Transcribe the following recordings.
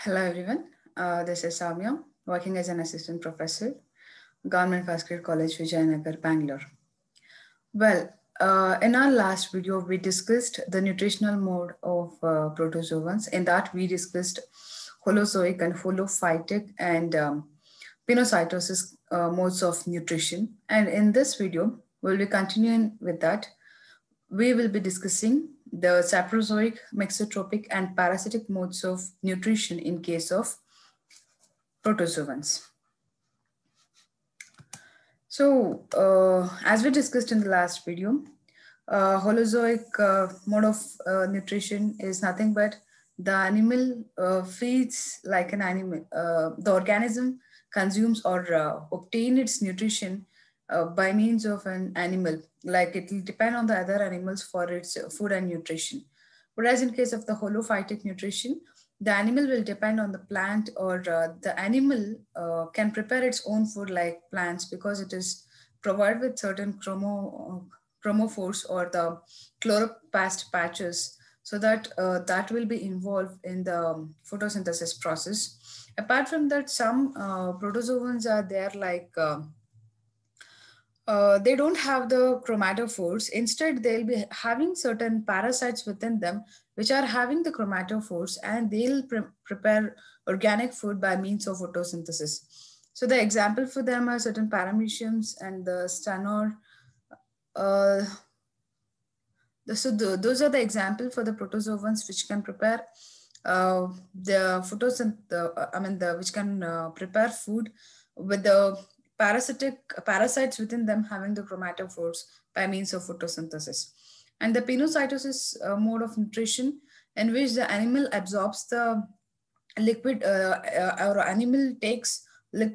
Hello everyone, this is Samya, working as an assistant professor, Government First Grade College, Vijayanagar, Bangalore. Well, in our last video, we discussed the nutritional mode of protozoans. In that, we discussed holozoic and holophytic and pinocytosis modes of nutrition. And in this video, we'll be continuing with that. We will be discussing the saprozoic, mixotropic, and parasitic modes of nutrition in case of protozoans. So, as we discussed in the last video, holozoic mode of nutrition is nothing but the animal feeds like an animal. The organism consumes or obtain its nutrition by means of an animal. Like it will depend on the other animals for its food and nutrition. Whereas in case of the holophytic nutrition, the animal will depend on the plant, or the animal can prepare its own food like plants, because it is provided with certain chromophores or the chloroplast patches, so that that will be involved in the photosynthesis process. Apart from that, some protozoans are there like they don't have the chromatophores. Instead, they'll be having certain parasites within them which are having the chromatophores, and they'll prepare organic food by means of photosynthesis. So the example for them are certain parameciums and the stanor. Uh, those are the example for the protozoans which can prepare the which can prepare food with the parasites within them having the chromatophores by means of photosynthesis. And the pinocytosis mode of nutrition, in which the animal absorbs the liquid or animal takes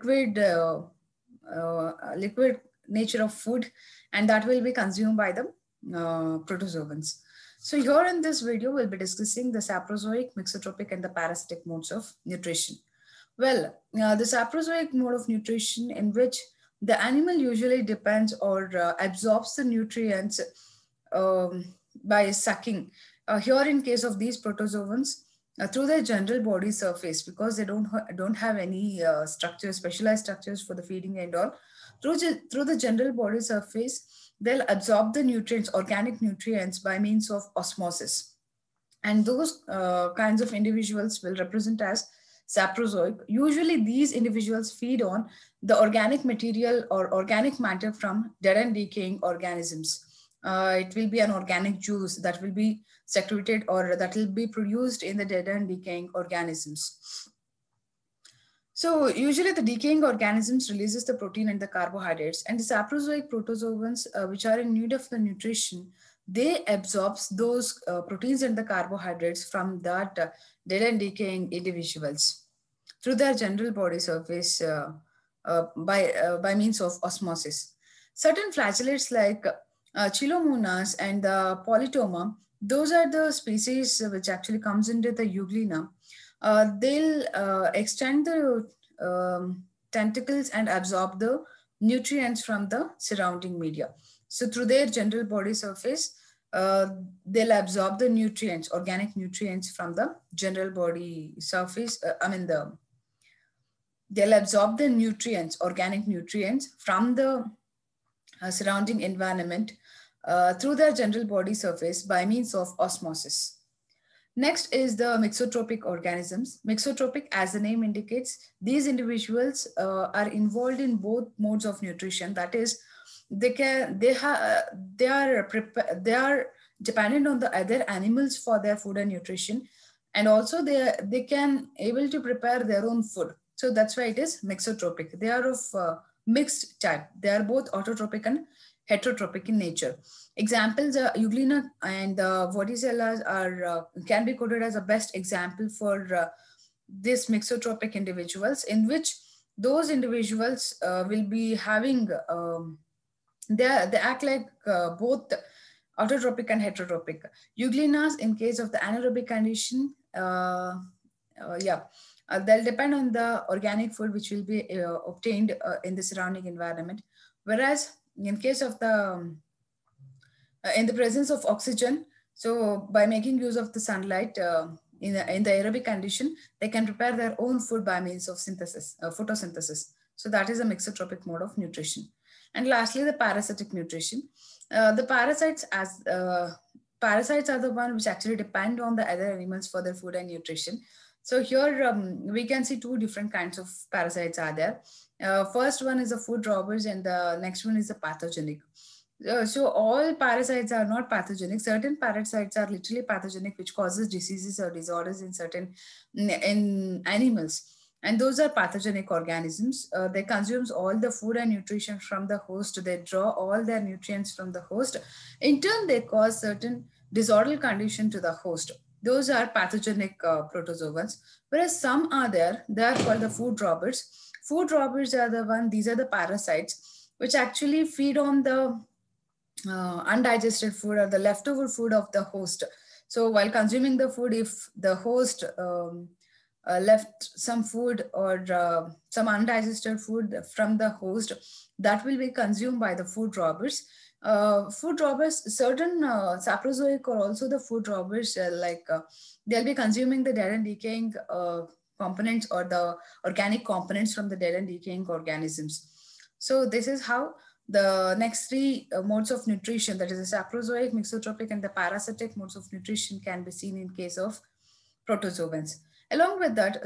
liquid nature of food, and that will be consumed by the protozoans. So here in this video, we'll be discussing the saprozoic, mixotropic, and the parasitic modes of nutrition. Well, the saprozoic mode of nutrition, in which the animal usually depends or absorbs the nutrients by sucking. Here in case of these protozoans, through their general body surface, because they don't have any specialized structures for the feeding and all, through the general body surface, they'll absorb the nutrients, organic nutrients, by means of osmosis. And those kinds of individuals will represent as saprozoic. Usually these individuals feed on the organic material or organic matter from dead and decaying organisms. It will be an organic juice that will be secreted or that will be produced in the dead and decaying organisms. So usually the decaying organisms releases the protein and the carbohydrates, and the saprozoic protozoans, which are in need of the nutrition, they absorb those proteins and the carbohydrates from that dead and decaying individuals through their general body surface by means of osmosis. Certain flagellates like Chilomonas and the Polytoma, those are the species which actually comes into the Euglena. They'll extend the tentacles and absorb the nutrients from the surrounding media. So through their general body surface, they'll absorb the nutrients, organic nutrients from the general body surface. They'll absorb the nutrients, organic nutrients from the surrounding environment through their general body surface by means of osmosis. Next is the mixotropic organisms. Mixotropic, as the name indicates, these individuals are involved in both modes of nutrition. That is, they are dependent on the other animals for their food and nutrition, and also they can able to prepare their own food. So that's why it is mixotropic. They are of mixed type. They are both autotropic and heterotropic in nature. Examples are Euglena and Vorticella are can be quoted as a best example for these mixotropic individuals, in which those individuals will be having they act like both autotropic and heterotropic. Euglenas, in case of the anaerobic condition, they'll depend on the organic food which will be obtained in the surrounding environment. Whereas in case of the in the presence of oxygen, so by making use of the sunlight, in the aerobic condition, they can prepare their own food by means of synthesis, photosynthesis. So that is a mixotropic mode of nutrition. And lastly, the parasitic nutrition. The parasites are the one which actually depend on the other animals for their food and nutrition. So here we can see two different kinds of parasites are there. First one is the food robbers and the next one is the pathogenic. So all parasites are not pathogenic. Certain parasites are literally pathogenic, which causes diseases or disorders in certain in animals. And those are pathogenic organisms. They consume all the food and nutrition from the host. They draw all their nutrients from the host. In turn, they cause certain disordered condition to the host. Those are pathogenic protozoans. Whereas some are there, they are called the food robbers. Food robbers are the one, these are the parasites, which actually feed on the undigested food or the leftover food of the host. So while consuming the food, if the host left some food or some undigested food from the host, that will be consumed by the food robbers. Food robbers, certain saprozoic or also the food robbers, they'll be consuming the dead and decaying components or the organic components from the dead and decaying organisms. So this is how the next three modes of nutrition, that is the saprozoic, mixotropic, and the parasitic modes of nutrition, can be seen in case of protozoans. Along with that,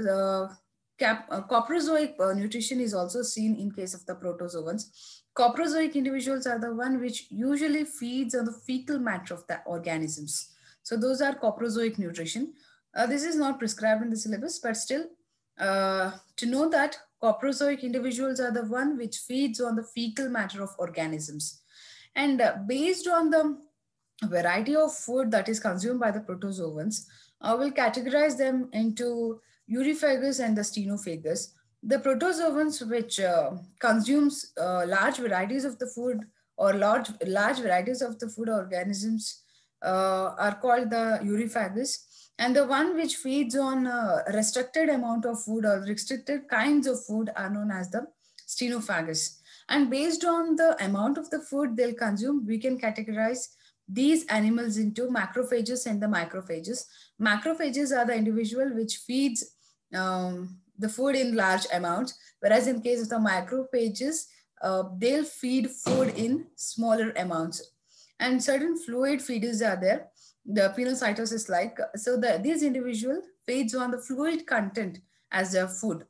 coprozoic nutrition is also seen in case of the protozoans. Coprozoic individuals are the one which usually feeds on the fecal matter of the organisms. So those are coprozoic nutrition. This is not prescribed in the syllabus, but still to know that coprozoic individuals are the one which feeds on the fecal matter of organisms. And based on the variety of food that is consumed by the protozoans, we'll categorize them into euryphagous and the stenophagous. The protozoans which consumes large varieties of the food or large varieties of the food organisms are called the euryphagous. And the one which feeds on a restricted amount of food or restricted kinds of food are known as the stenophagous. And based on the amount of the food they'll consume, we can categorize these animals into macrophages and the microphages. Macrophages are the individual which feeds the food in large amounts, whereas in case of the microphages, they'll feed food in smaller amounts. And certain fluid feeders are there, the pinocytosis like. So these individual feeds on the fluid content as their food.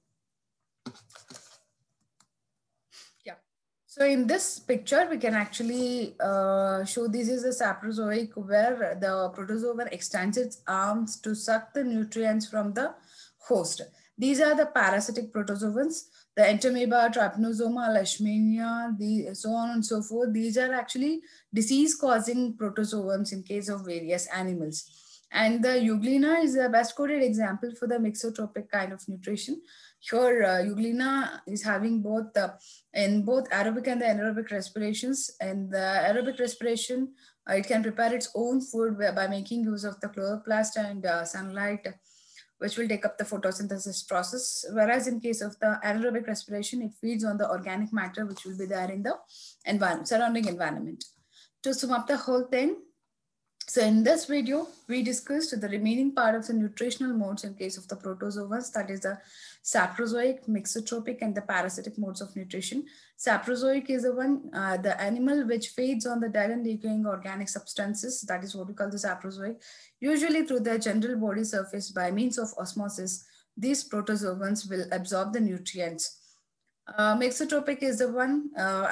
Yeah. So in this picture, we can actually show this is a saprozoic where the protozoan extends its arms to suck the nutrients from the host. These are the parasitic protozoans, the Entamoeba, Trypanosoma, Leishmania, so on and so forth. These are actually disease-causing protozoans in case of various animals. And the Euglena is the best coded example for the mixotropic kind of nutrition. Here, Euglena is having both in both aerobic and the anaerobic respirations. And the aerobic respiration, it can prepare its own food by making use of the chloroplast and sunlight, which will take up the photosynthesis process. Whereas in case of the anaerobic respiration, it feeds on the organic matter, which will be there in the surrounding environment. To sum up the whole thing, so in this video, we discussed the remaining part of the nutritional modes in case of the protozoans, that is the saprozoic, mixotropic, and the parasitic modes of nutrition. Saprozoic is the one, the animal which feeds on the dead and decaying organic substances, that is what we call the saprozoic, usually through their general body surface by means of osmosis. These protozoans will absorb the nutrients. Mixotropic is the one,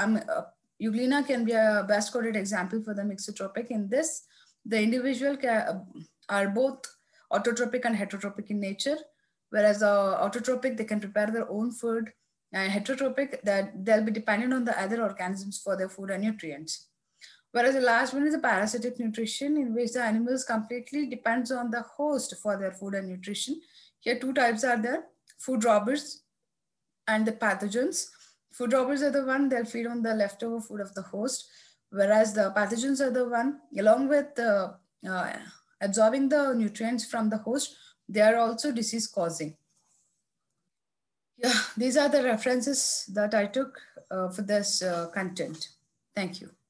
Euglena can be a best coded example for the mixotropic. In this, the individual are both autotropic and heterotropic in nature, whereas autotropic, they can prepare their own food, and heterotropic, that they'll be dependent on the other organisms for their food and nutrients. Whereas the last one is the parasitic nutrition, in which the animals completely depends on the host for their food and nutrition. Here two types are there, food robbers and the pathogens. Food robbers are the one, they'll feed on the leftover food of the host, whereas the pathogens are the one, along with absorbing the nutrients from the host, they are also disease causing. Yeah, these are the references that I took for this content. Thank you.